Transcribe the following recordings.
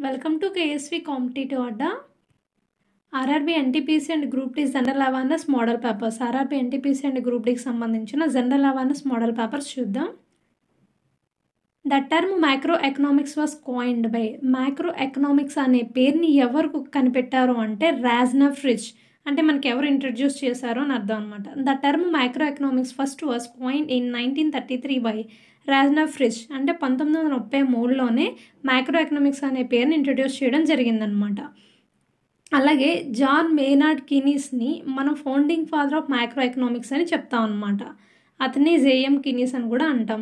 Welcome to KSV competitive Adda. RRB NTPC and group D general awareness model papers. RRB NTPC and group డికి సంబంధించిన general awareness model papers చూద్దాం. The term micro economics was coined by. Micro economics అనే పేరుని ఎవరు కనిపెట్టారు అంటే రాజ్నఫ్ Frisch. అంటే మనకి ఎవరు ఇంట్రడ్యూస్ చేశారో అని అర్థం అనమాట. The term micro economics first was coined in 1933 by Ragnar Frisch. అంటే 1933లోనే మైక్రో ఎకనామిక్స్ అనే పేరుని ఇంట్రడ్యూస్ చేయడం జరిగిందనమాట. అలాగే జాన్ మేనార్డ్ కినీస్ని మనం founding father of micro economics అని చెప్తాం అనమాట. అతన్ని జేఎం కినీస్ అని కూడా అంటాం.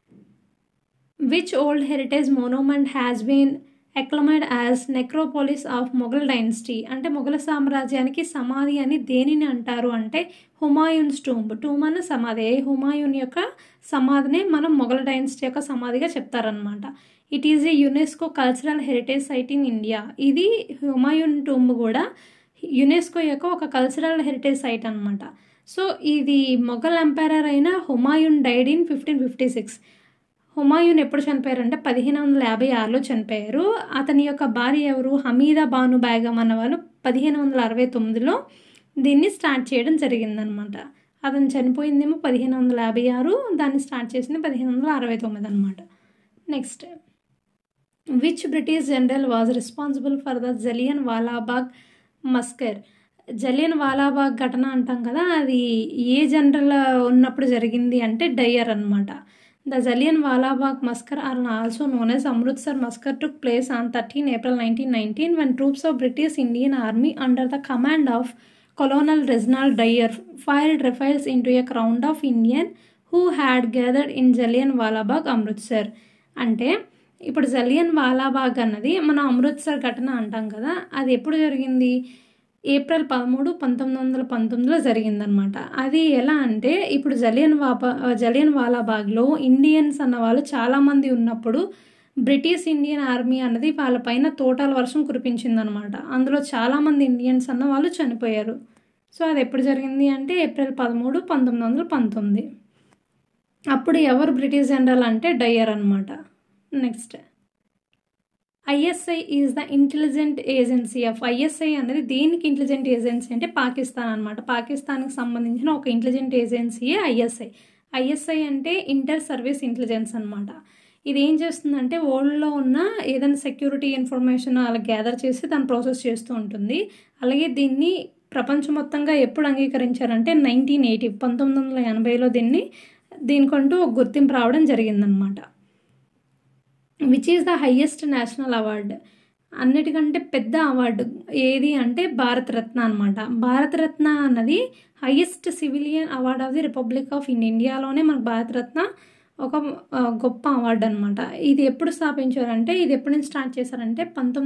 Which old heritage monument has been acclaimed as necropolis of Mughal dynasty. అంటే మొఘల సామ్రాజ్యానికి సమాధి అని దేనిని అంటారు అంటే హుమాయూన్స్ టూంబ్. టూంబ్ అన్న సమాధి. హుమాయూన్ యొక్క సమాధినే మనం మొఘల్ డైనస్టీ యొక్క సమాధిగా చెప్తారనమాట. It is a UNESCO cultural heritage site in India. ఇది హుమాయూన్ టూంబ్ కూడా యునెస్కో యొక్క ఒక కల్చరల్ హెరిటేజ్ సైట్ అనమాట. సో ఇది మొఘల్ ఎంపైరర్ అయిన హుమాయూన్ డైడ్ ఇన్ 1556. హుమాయూన్ ఎప్పుడు చనిపోయారంటే 1556లో చనిపోయారు. అతని యొక్క భార్య ఎవరు హమీదా బాను బేగం అన్న వాళ్ళు 1569లో దీన్ని స్టార్ట్ చేయడం జరిగిందనమాట. అతను చనిపోయిందేమో 1556, దాన్ని స్టార్ట్ చేసింది 1569 అనమాట. Next, which British general was responsible for the Jallian Wala Bagh massacre. Jallian Wala Bagh ఘటన అంటాం కదా, అది ఏ జనరల్ ఉన్నప్పుడు జరిగింది అంటే డయ్యర్ అనమాట. The Jallianwala Massacre, are also known as Amritsar Massacre, took place on 13 April 1919 when troops of British Indian Army under the command of Colonel Reginald Dyer fired rifles into a crowd of Indians who had gathered in Jallianwala Bagh, Amritsar. అంటే ఇప్పుడు జలియన్వాలా బాగ్ అన్నది మన అమృత్సర్ ఘటన అంటాం కదా, అది ఎప్పుడు జరిగింది? ఏప్రిల్ 13, 1919లో జరిగిందనమాట. అది ఎలా అంటే ఇప్పుడు జలియన్వాలా బాగ్లో ఇండియన్స్ అన్న వాళ్ళు చాలామంది ఉన్నప్పుడు బ్రిటిష్ ఇండియన్ ఆర్మీ అన్నది వాళ్ళపైన తోటాల వర్షం కురిపించిందనమాట. అందులో చాలామంది ఇండియన్స్ అన్న వాళ్ళు చనిపోయారు. సో అది ఎప్పుడు జరిగింది అంటే ఏప్రిల్ 13, 1919. అప్పుడు ఎవరు బ్రిటిష్ జనరల్ అంటే డయ్యర్ అనమాట. Next, ISI is the intelligent agency of. ISI అనేది దేనికి ఇంటెలిజెంట్ ఏజెన్సీ అంటే పాకిస్తాన్ అనమాట. పాకిస్తాన్కి సంబంధించిన ఒక ఇంటెలిజెంట్ ఏజెన్సీయే ఐఎస్ఐ. ఐఎస్ఐ అంటే ఇంటర్ సర్వీస్ ఇంటెలిజెన్స్ అనమాట. ఇది ఏం చేస్తుందంటే వరల్డ్లో ఉన్న ఏదైనా సెక్యూరిటీ ఇన్ఫర్మేషన్ అలా గ్యాదర్ చేసి దాన్ని ప్రాసెస్ చేస్తూ ఉంటుంది. అలాగే దీన్ని ప్రపంచం మొత్తంగా ఎప్పుడు అంగీకరించారంటే 1980లో దీనికంటూ ఒక గుర్తింపు రావడం జరిగిందనమాట. Which is the highest national award. అన్నిటికంటే పెద్ద అవార్డు ఏది అంటే భారతరత్న అనమాట. భారతరత్న అన్నది highest civilian award of the republic of ఇండియాలోనే మనకు భారతరత్న ఒక గొప్ప అవార్డు అనమాట. ఇది ఎప్పుడు స్థాపించారంటే, ఇది ఎప్పటి నుంచి స్టార్ట్ చేశారంటే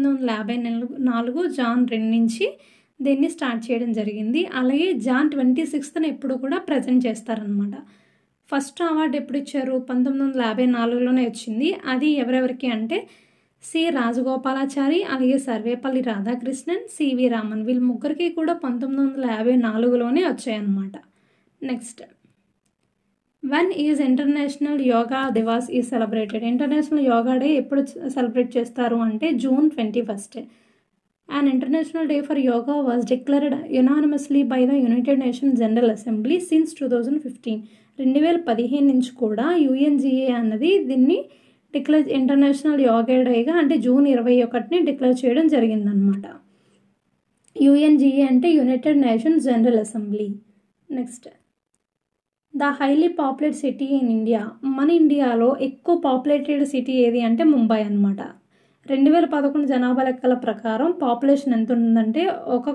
1954 జాన్ 2 నుంచి దీన్ని స్టార్ట్ చేయడం జరిగింది. అలాగే జాన్ 26న ఎప్పుడు కూడా ప్రజెంట్ చేస్తారనమాట. ఫస్ట్ అవార్డు ఎప్పుడు ఇచ్చారు? 1954లోనే వచ్చింది. అది ఎవరెవరికి అంటే సి రాజగోపాలాచారి, అలాగే సర్వేపల్లి రాధాకృష్ణన్, సివి రామన్, వీళ్ళు ముగ్గురికి కూడా 1954లోనే వచ్చాయన్నమాట. Next, one is international yoga Divas is celebrated. International yoga day ఎప్పుడు సెలబ్రేట్ చేస్తారు అంటే June 21. An international day for yoga was declared unanimously by the United Nations General Assembly since 2015. 2015 నుంచి కూడా యుఎన్జిఏ అన్నది దీన్ని ఇంటర్నేషనల్ యోగా డేగా అంటే June 21ని డిక్లేర్ చేయడం జరిగిందనమాట. యుఎన్జిఏ అంటే United Nations General Assembly. Next, the highly populated city in India. మన ఇండియాలో ఎక్కువ పాపులేటెడ్ సిటీ ఏది అంటే ముంబై అనమాట. 2011 జనాభా లెక్కల ప్రకారం పాపులేషన్ ఎంత ఉందంటే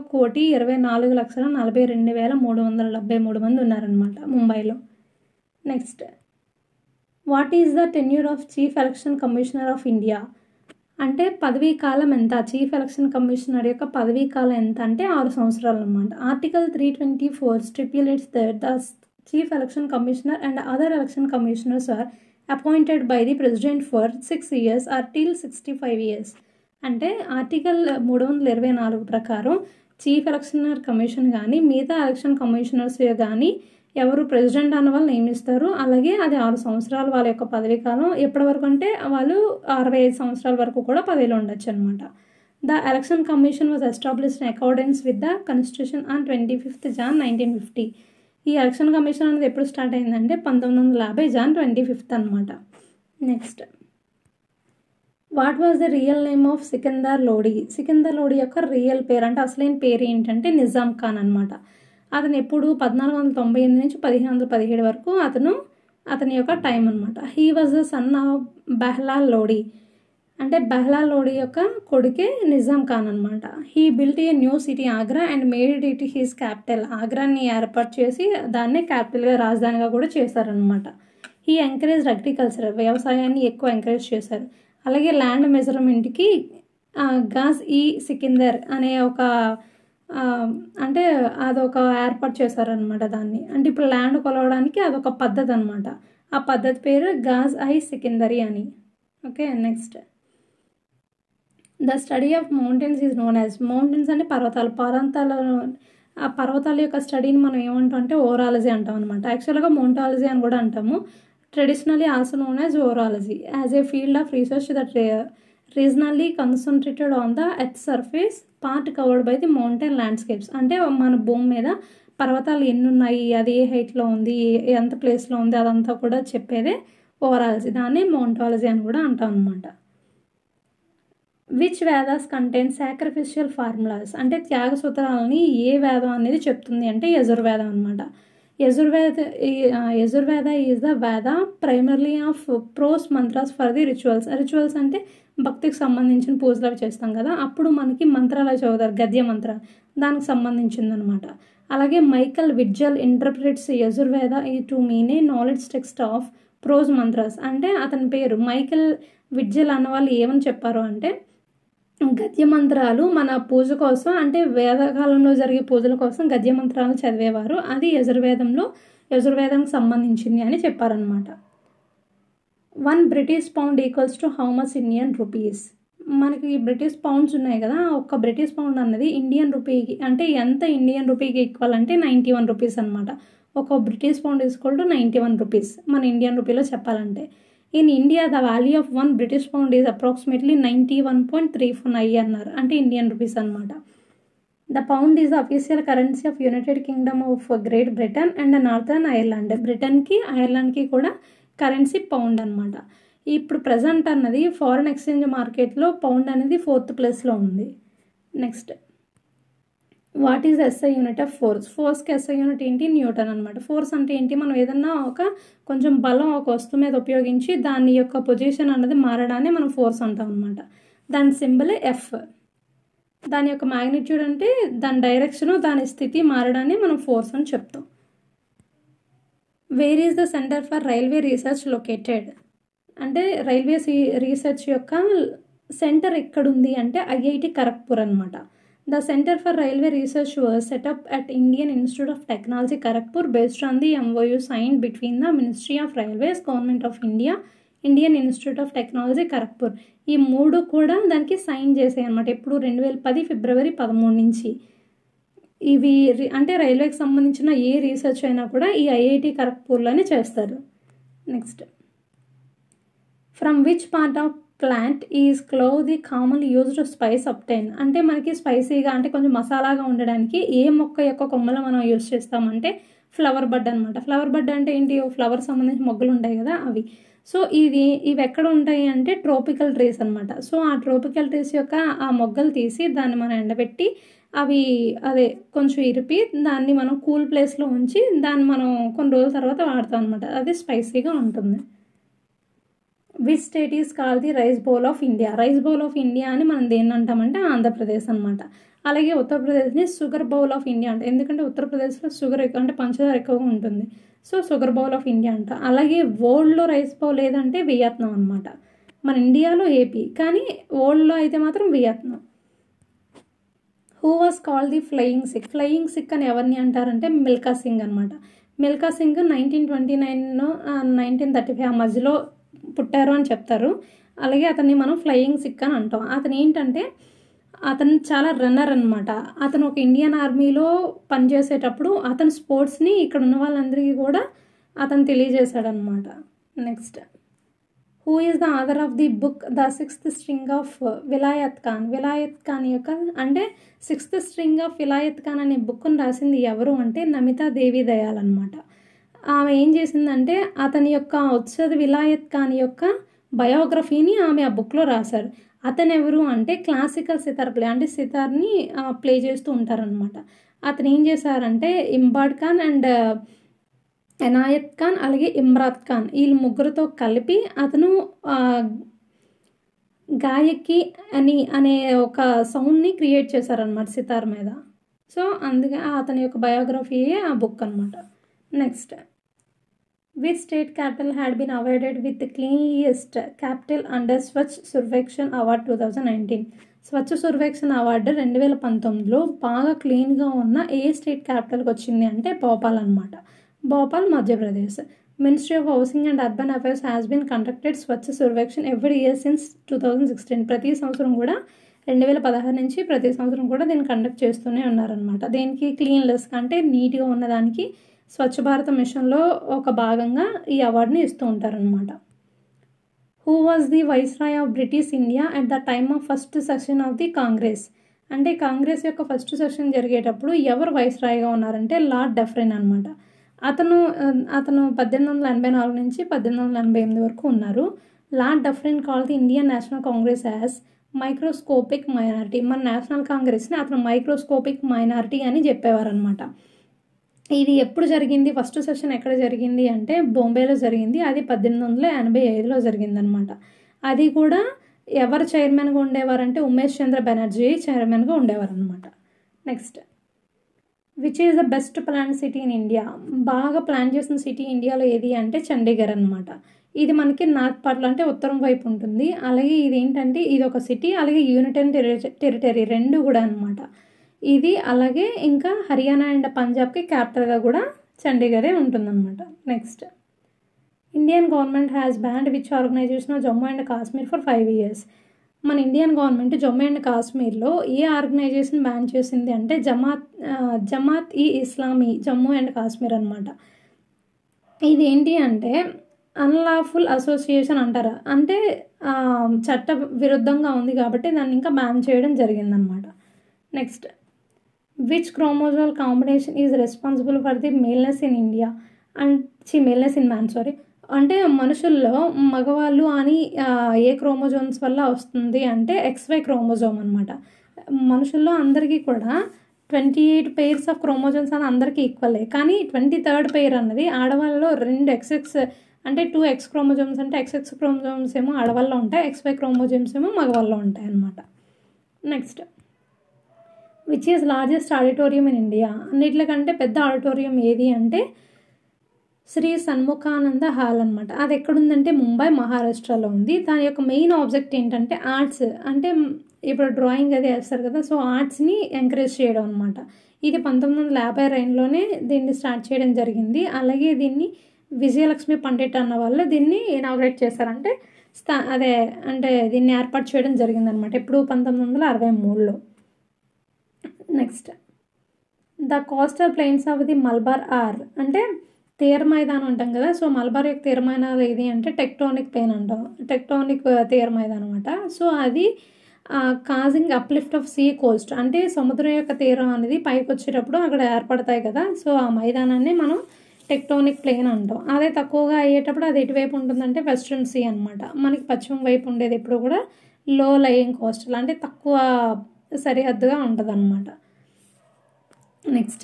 1,24,42,373 మంది ఉన్నారనమాట ముంబైలో. Next, what is the tenure of chief election commissioner of India. అంటే పదవీ కాలం ఎంత? చీఫ్ ఎలక్షన్ కమిషనర్ యొక్క పదవీ కాలం ఎంత అంటే 6 సంవత్సరాలు అనమాట. Article 324 stipulates that the chief election commissioner and other election commissioners are appointed by the president for 6 years or till 65 years. అంటే ఆర్టికల్ 324 ప్రకారం చీఫ్ ఎలక్షన్ కమిషన్ కానీ మిగతా ఎలక్షన్ కమిషనర్స్ కానీ ఎవరు ప్రెసిడెంట్ అన్న వాళ్ళు నియమిస్తారు. అలాగే అది 6 సంవత్సరాలు వాళ్ళ యొక్క పదవీ కాలం. ఎప్పటి వరకు అంటే వాళ్ళు 65 సంవత్సరాల వరకు కూడా పదవిలో ఉండొచ్చు అనమాట. The election commission was established in accordance with the constitution on 25 Jan 1950. ఈ ఎలక్షన్ కమిషన్ అనేది ఎప్పుడు స్టార్ట్ అయిందంటే 1950 జాన్ 25 అనమాట. Next, what was the real name of Sikandar Lodi? Sikandar Lodi యొక్క రియల్ పేరు అంటే అసలైన పేరు ఏంటంటే నిజాం ఖాన్ అనమాట. అతను ఎప్పుడు 1498 నుంచి 1517 వరకు అతని యొక్క టైం అనమాట. He was the son of Bahlul Lodi. అంటే బెహ్లాల్ లోడి యొక్క కొడుకే నిజాం ఖాన్ అనమాట. He built a new city Agra and made it his capital. ఆగ్రాని ఏర్పాటు చేసి దాన్నే క్యాపిటల్గా, రాజధానిగా కూడా చేశారనమాట. హీ ఎంకరేజ్ అగ్రికల్చర్, వ్యవసాయాన్ని ఎక్కువ ఎంకరేజ్ చేశారు. అలాగే ల్యాండ్ మెజర్మెంట్కి గాజ్ ఈ సికిందర్ అనే ఒక అంటే అదొక ఏర్పాటు చేశారనమాట దాన్ని. అంటే ఇప్పుడు ల్యాండ్ కొలవడానికి అదొక పద్ధతి అనమాట. ఆ పద్ధతి పేరు గాజ్ ఐ సికిందరీ అని. Okay, next, the study of mountains is known as. Mountains అంటే ఆ పర్వతాల యొక్క స్టడీని మనం ఏమంటాం అంటే ఓరాలజీ అంటాం అనమాట. యాక్చువల్గా మౌంటాలజీ అని కూడా అంటాము. Traditionally also known as orology as a field of research that regionally concentrated on the earth surface part covered by the mountain landscapes. అంటే మన భూమి మీద పర్వతాలు ఎన్ని ఉన్నాయి, అది ఏ హైట్లో ఉంది, ఎంత ప్లేస్లో ఉంది, అదంతా కూడా చెప్పేదే ఓరాలజీ. దాన్ని మౌంటాలజీ అని కూడా అంటాం అనమాట. Which Vedas contain sacrificial formulas? అంటే త్యాగ సూత్రాలని ఏ వేదం అనేది చెప్తుంది అంటే యజుర్వేదం అనమాట. Yajurveda is the Veda primarily of prose mantras for the rituals. Rituals అంటే భక్తికి సంబంధించిన పూజలు అవి చేస్తాం కదా, అప్పుడు మనకి మంత్రాలు చదువుతారు, గద్య మంత్రాలు, దానికి సంబంధించింది అనమాట. అలాగే Michael Witzel interprets Yajurveda to mean a knowledge text of prose mantras. అంటే అతని పేరు మైకల్ విడ్జల్ అన్న వాళ్ళు ఏమని చెప్పారు అంటే గద్య మంత్రాలు మన పూజ కోసం, అంటే వేదకాలంలో జరిగే పూజల కోసం గద్య మంత్రాలు చదివేవారు, అది యజుర్వేదంకి సంబంధించింది అని చెప్పారనమాట. 1 British pound equals to how much Indian rupees? మనకి బ్రిటిష్ పౌండ్స్ ఉన్నాయి కదా, ఒక్క బ్రిటిష్ పౌండ్ అన్నది ఇండియన్ రూపీకి అంటే ఎంత ఇండియన్ రూపీకి ఈక్వల్ అంటే 91 రూపీస్ అనమాట. ఒక British pound equal to 91 rupees మన ఇండియన్ రూపీలో చెప్పాలంటే. In India the value of 1 British pound is approximately 91.39 అన్నారు, అంటే ఇండియన్ రూపీస్ అనమాట. The pound is official currency of United Kingdom of Great Britain and Northern Ireland. బ్రిటన్కి, ఐర్లాండ్కి కూడా currency pound అనమాట. ఇప్పుడు ప్రజెంట్ అన్నది ఫారిన్ ఎక్స్చేంజ్ మార్కెట్లో పౌండ్ అనేది 4th ప్లేస్లో ఉంది. Next, what is SI unit of force? ఫోర్స్కి ఎస్ఐ యూనిట్ ఏంటి? న్యూటన్ అనమాట. ఫోర్స్ అంటే ఏంటి? మనం ఏదన్నా కొంచెం బలం ఒక వస్తువు మీద ఉపయోగించి దాని యొక్క పొజిషన్ అన్నది మారడాన్ని మనం ఫోర్స్ అంటాం అనమాట. దాని సింబల్ ఎఫ్. దాని యొక్క మ్యాగ్నిట్యూడ్ అంటే దాని డైరెక్షను, దాని స్థితి మారడాన్ని మనం ఫోర్స్ అని చెప్తాం. Where is the centre for railway research located? అంటే రైల్వే రీసెర్చ్ యొక్క సెంటర్ ఎక్కడుంది అంటే ఐఐటి ఖరగ్పూర్ అనమాట. The centre for railway research was set up at Indian Institute of Technology Kharagpur based on the MOU signed between the ministry of railways, government of India, Indian Institute of Technology Kharagpur. ఈ 3 కూడా దానికి sign చేసాయి అనమాట. ఎప్పుడు 2010 ఫిబ్రవరి 13 నుంచి. ఇవి అంటే రైల్వేకి సంబంధించిన ఏ రీసెర్చ్ అయినా కూడా ఈ ఐఐటి ఖరగ్పూర్లోనే చేస్తారు. Next, from which part of plant is clove the commonly used spice obtain? అంటే మనకి స్పైసీగా అంటే కొంచెం మసాలాగా ఉండడానికి ఏ మొక్క యొక్క కొమ్మలు మనం యూజ్ చేస్తామంటే ఫ్లవర్ బడ్ అనమాట. ఫ్లవర్ బడ్ అంటే ఏంటి? ఫ్లవర్ సంబంధించిన మొగ్గలు ఉంటాయి కదా అవి. సో ఇవి ఎక్కడ ఉంటాయి అంటే ట్రోపికల్ ట్రీస్ అనమాట. సో ఆ ట్రోపికల్ ట్రీస్ యొక్క ఆ మొగ్గలు తీసి దాన్ని మనం ఎండబెట్టి కొంచెం ఇరిపి దాన్ని మనం కూల్ ప్లేస్లో ఉంచి దాన్ని మనం కొన్ని రోజుల తర్వాత వాడతాం అనమాట. అది స్పైసీగా ఉంటుంది. Which state is called the rice bowl of India? Rice bowl of India అని మనం దేన్ని అంటామంటే ఆంధ్రప్రదేశ్ అనమాట. అలాగే ఉత్తరప్రదేశ్ని షుగర్ బౌల్ ఆఫ్ ఇండియా అంట. ఎందుకంటే ఉత్తరప్రదేశ్లో షుగర్ ఎక్కువ అంటే పంచదార ఎక్కువగా ఉంటుంది. So sugar bowl of India అంట. అలాగే వరల్డ్లో రైస్ బౌల్ ఏదంటే వియత్నాం అనమాట. మన ఇండియాలో ఏపీ, కానీ వరల్డ్లో అయితే మాత్రం Vietnam. Who was called the flying Sikh? Flying Sikh అని ఎవరిని అంటారంటే మిల్కా సింగ్ అనమాట. మిల్కా సింగ్ 1929 1935 ఆ మధ్యలో పుట్టారు అని చెప్తారు. అలాగే అతన్ని మనం ఫ్లయింగ్ సిక్ అని అంటాం. అతను ఏంటంటే అతను చాలా రన్నర్ అనమాట. అతను ఒక ఇండియన్ ఆర్మీలో పనిచేసేటప్పుడు అతను స్పోర్ట్స్ని ఇక్కడ ఉన్న వాళ్ళందరికీ కూడా అతను తెలియజేశాడనమాట. Next, who is the author of the book the sixth string of Vilayat Khan? Vilayat Khan యొక్క అంటే sixth string of Vilayat Khan అనే బుక్ను రాసింది ఎవరు అంటే నమితా దేవి దయాల్ అనమాట. ఆమె ఏం చేసిందంటే అతని యొక్క ఉత్సద్ విలాయత్ ఖాన్ యొక్క బయోగ్రఫీని ఆమె ఆ బుక్లో రాశారు. అతను ఎవరు అంటే క్లాసికల్ సితార్ ప్లే, అంటే సితార్ని ప్లే చేస్తూ ఉంటారనమాట. అతను ఏం చేశారంటే ఇంబాడ్ ఖాన్ అండ్ ఎనాయత్ ఖాన్ అలాగే ఇమ్రాత్ ఖాన్ వీళ్ళు ముగ్గురితో కలిపి అతను గాయకి అనే ఒక సౌండ్ని క్రియేట్ చేశారనమాట సితార్ మీద. సో అందుకే అతని యొక్క బయోగ్రఫీయే ఆ బుక్ అనమాట. Next, which state capital had been awarded with cleanest capital under Swachh Survekshan award 2019? Swachh Survekshan award 2019లో బాగా క్లీన్గా ఉన్న ఏ స్టేట్ క్యాపిటల్కి వచ్చింది అంటే భోపాల్ అనమాట. Bhopal, Madhya Pradesh. Ministry of housing and urban affairs has been conducted Swachh Survekshan every year since 2016. ప్రతి సంవత్సరం కూడా 2016 నుంచి ప్రతి సంవత్సరం కూడా దీన్ని కండక్ట్ చేస్తూనే ఉన్నారనమాట. దేనికి? క్లీన్లెస్ అంటే నీట్గా ఉన్నదానికి స్వచ్ఛ భారత మిషన్లో ఒక భాగంగా ఈ అవార్డుని ఇస్తూ ఉంటారనమాట. Who was the viceroy of British India at the time of first session of the Congress? అంటే కాంగ్రెస్ యొక్క ఫస్ట్ సెషన్ జరిగేటప్పుడు ఎవరు వైస్రాయ్గా ఉన్నారంటే లార్డ్ డఫరిన్ అనమాట. అతను 1884 నుంచి 1888 వరకు ఉన్నారు. Lord Dufferin call the Indian National Congress as microscopic minority. మన నేషనల్ కాంగ్రెస్ని అతను మైక్రోస్కోపిక్ మైనారిటీ అని చెప్పేవారు అనమాట. ఇది ఎప్పుడు జరిగింది? ఫస్ట్ సెషన్ ఎక్కడ జరిగింది అంటే బాంబేలో జరిగింది. అది 1885లో జరిగిందనమాట. అది కూడా ఎవరు చైర్మన్గా ఉండేవారంటే ఉమేష్ చంద్ర బెనర్జీ చైర్మన్గా ఉండేవారు అనమాట. Next, which is the best plan city in India? బాగా ప్లాన్ చేసిన సిటీ ఇండియాలో ఏది అంటే చండీగఢ్ అనమాట. ఇది మనకి నార్త్ పార్ట్లో అంటే ఉత్తరం వైపు ఉంటుంది. అలాగే ఇది ఏంటంటే ఇది ఒక సిటీ, అలాగే యూనియన్ టెరిటరీ రెండు కూడా అనమాట ఇది. అలాగే ఇంకా హర్యానా అండ్ పంజాబ్కి క్యాపిటల్గా కూడా చండీగఢే ఉంటుందన్నమాట. Next, Indian government has banned which organisation of Jammu and Kashmir for 5 years? మన ఇండియన్ గవర్నమెంట్ జమ్మూ అండ్ కాశ్మీర్లో ఏ ఆర్గనైజేషన్ బ్యాన్ చేసింది అంటే జమాత్ ఈ ఇస్లామీ జమ్మూ అండ్ కాశ్మీర్ అనమాట. ఇది ఏంటి అంటే అన్లాఫుల్ అసోసియేషన్ అంటారు, అంటే చట్ట విరుద్ధంగా ఉంది కాబట్టి దాన్ని ఇంకా బ్యాన్ చేయడం జరిగిందనమాట. Next, which chromosome combination is responsible for the maleness in India maleness in man అంటే మనుషుల్లో మగవాళ్ళు అని ఏ క్రోమోజోమ్స్ వల్ల వస్తుంది అంటే XY క్రోమోజోమ్ అనమాట. మనుషుల్లో అందరికీ కూడా 28 pairs ఆఫ్ క్రోమోజోమ్స్ అని అందరికీ ఈక్వలే, కానీ 23rd pair అన్నది ఆడవాళ్ళలో 2 XX అంటే 2 X క్రోమోజోమ్స్ అంటే XX క్రోమోజోమ్స్ ఏమో ఆడవాళ్ళలో ఉంటాయి, XY క్రోమోజోమ్స్ ఏమో మగవాళ్ళలో ఉంటాయి అన్నమాట. Next, which is largest auditorium in India? అన్నిట్లకంటే పెద్ద ఆడిటోరియం ఏది అంటే శ్రీ సన్ముఖానంద హాల్ అనమాట. అది ఎక్కడుందంటే ముంబై, మహారాష్ట్రలో ఉంది. దాని యొక్క మెయిన్ ఆబ్జెక్ట్ ఏంటంటే ఆర్ట్స్, అంటే ఇప్పుడు డ్రాయింగ్ అది వేస్తారు కదా, సో ఆర్ట్స్ని ఎంకరేజ్ చేయడం అనమాట. ఇది 1952లోనే దీన్ని స్టార్ట్ చేయడం జరిగింది. అలాగే దీన్ని విజయలక్ష్మి పండిట్ అన్న వాళ్ళు దీన్ని ఇనాగ్రేట్ చేశారంటే అంటే దీన్ని ఏర్పాటు చేయడం జరిగిందనమాట. ఇప్పుడు 1963లో. Next, the coastal plains of the Malabar are అంటే తీర మైదానం అంటాం కదా, సో మల్బార్ యొక్క తీర మైదానం ఏది అంటే టెక్టోనిక్ తీర మైదానం అనమాట. సో అది causing uplift of sea coast అంటే సముద్రం యొక్క తీరం అనేది పైకి వచ్చేటప్పుడు అక్కడ ఏర్పడతాయి కదా, సో ఆ మైదానాన్ని మనం టెక్టోనిక్ ప్లేన్ అంటాం. అదే తక్కువగా అయ్యేటప్పుడు అది ఎటువైపు ఉంటుందంటే వెస్ట్రన్ సీ అనమాట. మనకి పశ్చిమ వైపు ఉండేది ఎప్పుడు కూడా లో లయింగ్ కోస్టల్ అంటే తక్కువ సరిహద్దుగా ఉంటుంది అనమాట. Next,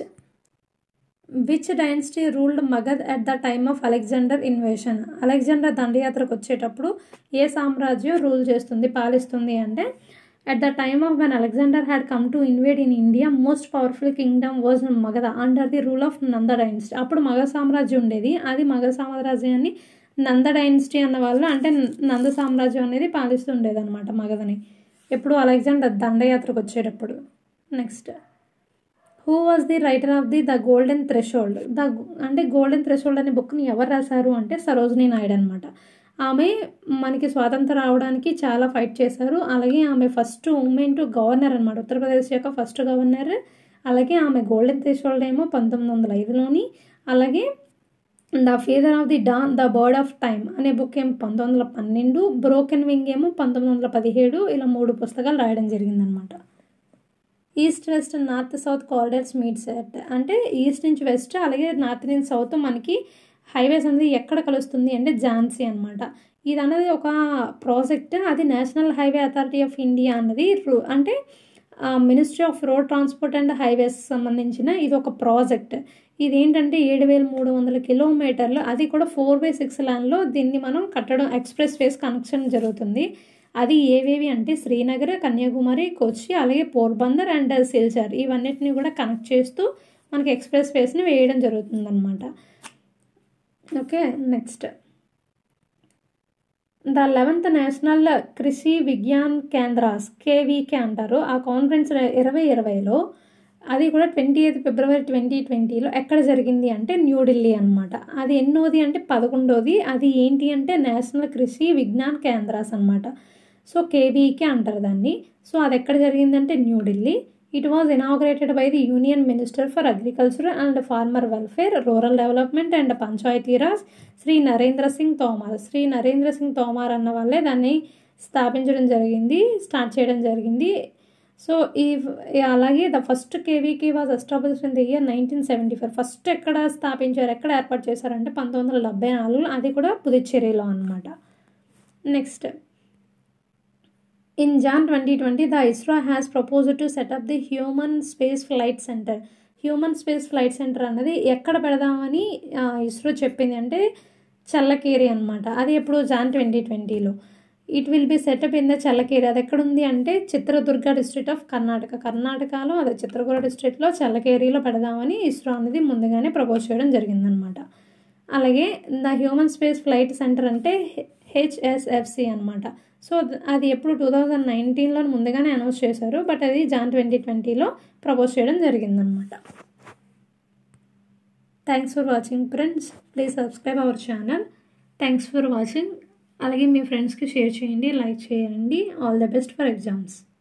which dynasty ruled Magadh at the time of Alexander invasion? Alexander దండయాత్రకు వచ్చేటప్పుడు ఏ సామ్రాజ్యం రూల్ చేస్తుంది, పాలిస్తుంది అంటే at the time of when Alexander had come to invade in India most powerful kingdom was Magadha under the rule of Nanda dynasty. అప్పుడు మగధ సామ్రాజ్యం ఉండేది. అది మగధ సామ్రాజ్యాన్ని నంద డైనస్టీ అన్న వాళ్ళు అంటే నంద సామ్రాజ్యం అనేది పాలిస్తుండేది అనమాట మగధని ఎప్పుడు అలెగ్జాండర్ దండయాత్రకు వచ్చేటప్పుడు. Next, who was the writer of the golden threshold? అంటే గోల్డెన్ థ్రెషోల్డ్ అనే బుక్ని ఎవరు రాశారు అంటే సరోజినీ నాయుడు అనమాట. ఆమె మనకి స్వాతంత్రం రావడానికి చాలా ఫైట్ చేశారు. అలాగే ఆమె ఫస్ట్ ఉమెన్ టు గవర్నర్ అనమాట, ఉత్తరప్రదేశ్ యొక్క ఫస్ట్ గవర్నర్. అలాగే ఆమె గోల్డెన్ థ్రెషోల్డ్ ఏమో 1905లోని, అలాగే the feather of the dawn the bird of time అనే బుక్ ఏమో 1912, బ్రోకెన్ వింగ్ ఏమో 1917. ఇలా 3 పుస్తకాలు రాయడం జరిగిందనమాట. East west north south corridors meets at, అంటే ఈస్ట్ నుంచి వెస్ట్ అలాగే నార్త్ నుంచి సౌత్ మనకి హైవేస్ అనేది ఎక్కడ కలుస్తుంది అంటే ఝాన్సీ అనమాట. ఇది అనేది ఒక ప్రాజెక్ట్, అది national highway authority of India అన్నది అంటే ministry of road transport and highways సంబంధించిన ఇది ఒక ప్రాజెక్ట్. ఇది ఏంటంటే 7300 కిలోమీటర్లు, అది కూడా 4/6 లైన్లో దీన్ని మనం కట్టడం, ఎక్స్ప్రెస్ వేస్ కనెక్షన్ జరుగుతుంది. అది ఏవేవి అంటే శ్రీనగర్, కన్యాకుమారి, కొచ్చి, అలాగే పోర్బందర్ అండ్ సిల్చార్, ఇవన్నిటిని కూడా కనెక్ట్ చేస్తూ మనకి ఎక్స్ప్రెస్ వేస్ని వేయడం జరుగుతుంది అనమాట. Okay, next the 11th national కృషి విజ్ఞాన్ కేంద్రాస్, కేవీకే అంటారు. ఆ కాన్ఫరెన్స్ 2020లో, అది కూడా 28 ఫిబ్రవరి 2020లో ఎక్కడ జరిగింది అంటే న్యూఢిల్లీ అనమాట. అది ఎన్నోది అంటే 11వది. అది ఏంటి అంటే నేషనల్ కృషి విజ్ఞాన్ కేంద్రాస్ అనమాట. సో కేవీకే అంటారు దాన్ని. సో అది ఎక్కడ జరిగిందంటే New Delhi. It was inaugurated by the union minister for agriculture and farmer welfare, rural development and panchayati raj, Shri Narendra Singh Tomar. Shri Narendra Singh Tomar అన్న వాళ్ళే దాన్ని స్థాపించడం జరిగింది, స్టార్ట్ చేయడం జరిగింది. సో అలాగే the first KVK was established in the year 1974. First ఎక్కడ స్థాపించారు, ఎక్కడ ఏర్పాటు చేశారంటే 1974, అది కూడా పుదుచ్చేరిలో అనమాట. Next, in June 2020 the ISRO has proposed to set up the human space flight centre. Human space flight centre అన్నది ఎక్కడ పెడదామని ఇస్రో చెప్పింది అంటే చల్లకేరి అనమాట. అది ఎప్పుడు జాన్ 2020లో. It will be set up in the Challakere. అది ఎక్కడుంది అంటే చిత్రదుర్గ డిస్ట్రిక్ట్ ఆఫ్ కర్ణాటక, కర్ణాటకలో అదే చిత్రదుర్గ డిస్ట్రిక్ట్లో చల్లకేరిలో పెడదామని ఇస్రో అనేది ముందుగానే ప్రపోజ్ చేయడం జరిగిందనమాట. అలాగే the human space flight centre అంటే HSFC అనమాట. సో అది ఎప్పుడు 2019లో ముందుగానే అనౌన్స్ చేశారు, బట్ అది జాన్ 2020లో ప్రపోజ్ చేయడం జరిగిందనమాట. Thanks for watching friends, please subscribe our channel. Thanks for watching. అలాగే మీ ఫ్రెండ్స్కి షేర్ చేయండి, లైక్ చేయండి. All the best for exams.